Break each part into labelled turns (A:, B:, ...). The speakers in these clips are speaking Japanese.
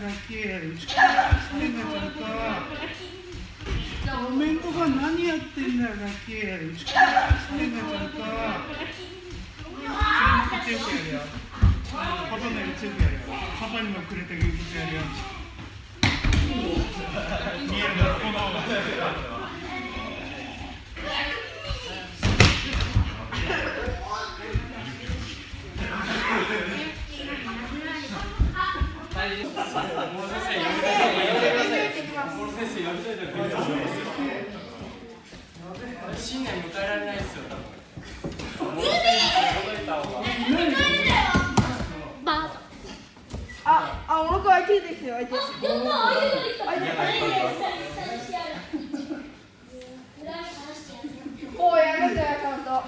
A: コメントが何やってんだよ、ガッキー。うちからしてんだよ、ちゃんと。強くやるよ。パパのより強くやるよ。パパにもくれた技術やるよ。見えるだろ、この。
B: 新年迎えられないですよ、多分。
C: お腹開いてるですよ、開いてる。おい、やめてよ、ちゃんと。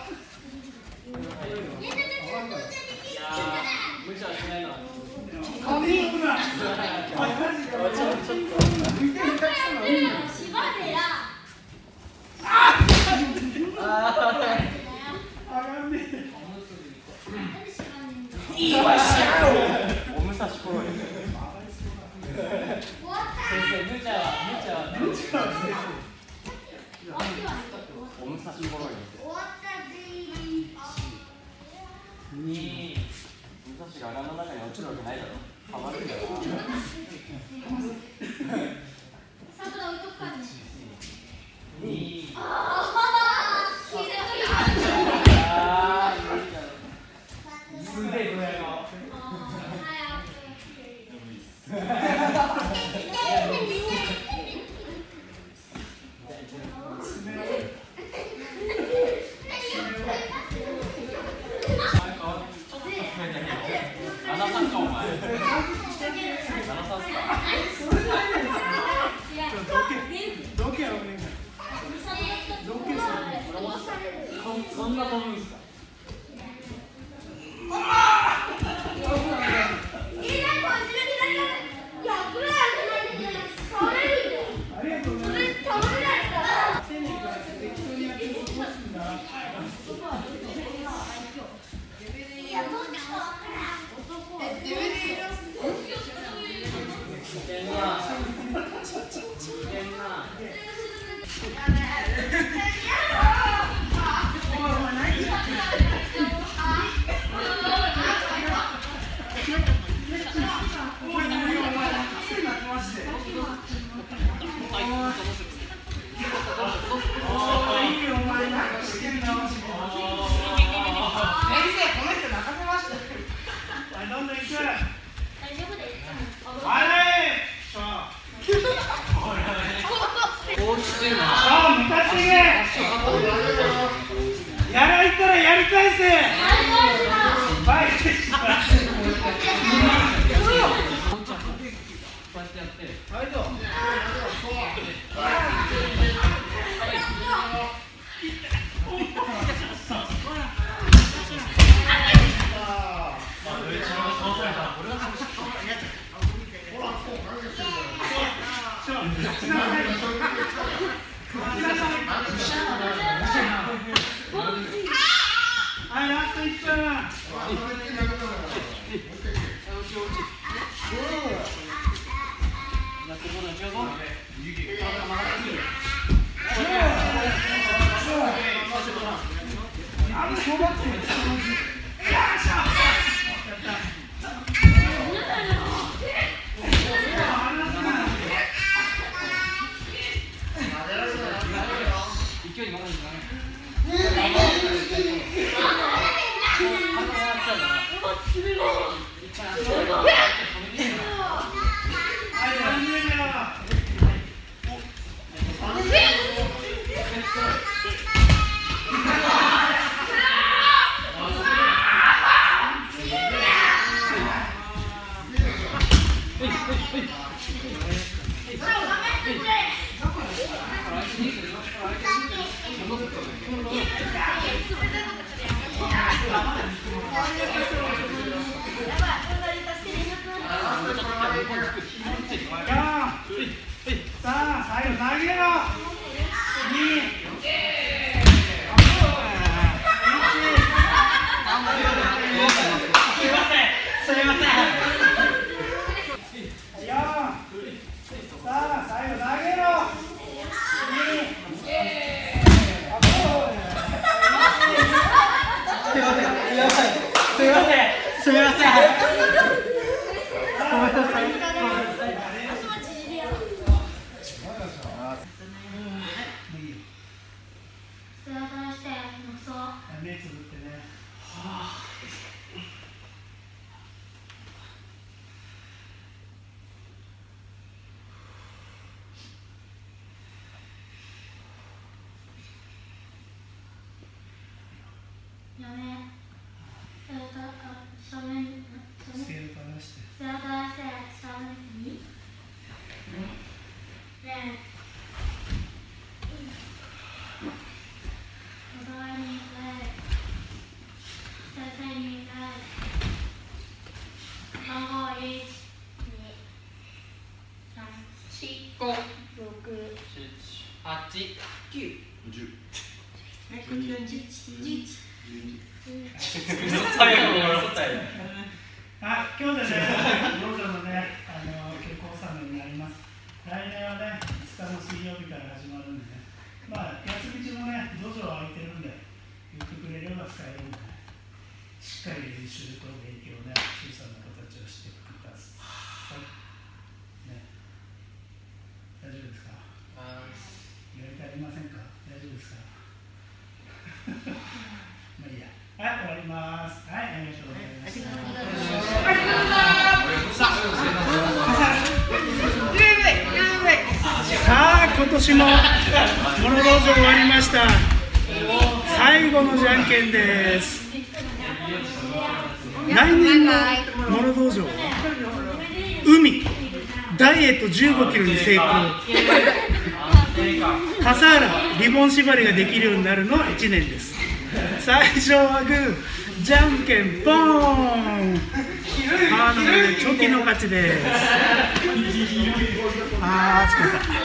B: 無茶はしないな。お武蔵ころよ。先生、無茶は。お武蔵ころよ。武蔵が穴の中に落ちるわけないだろ。はまるんだよ。すげえドヤ顔。そんな飛ぶんすか。やられたらやり返せ。バイクしまはい、ラスト1分。小学生勢いに任せてさあ、最後投げろ。すいません。
A: 目つぶってね。今日でね、道場のね、結構納めになります。来年はね、5日の水曜日から始まるんでね、まあ、休み中もね、道場は空いてるんで、言ってくれれば使えるんで、ね、しっかり練習と勉強ね、小さな形をしてください。ね、大丈夫ですか？やりたありませんか？大丈夫ですか？まあいいや。はい、終わります。はい、ありがとうございました。さあ、今年もモノ道場終わりました。最後のじゃんけんです。来年のモノ道場は海ダイエット15キロに成功、笠原リボン縛りができるようになるの1年です。最初はグー、じゃんけんポーン。チョキの勝ちです。疲れた。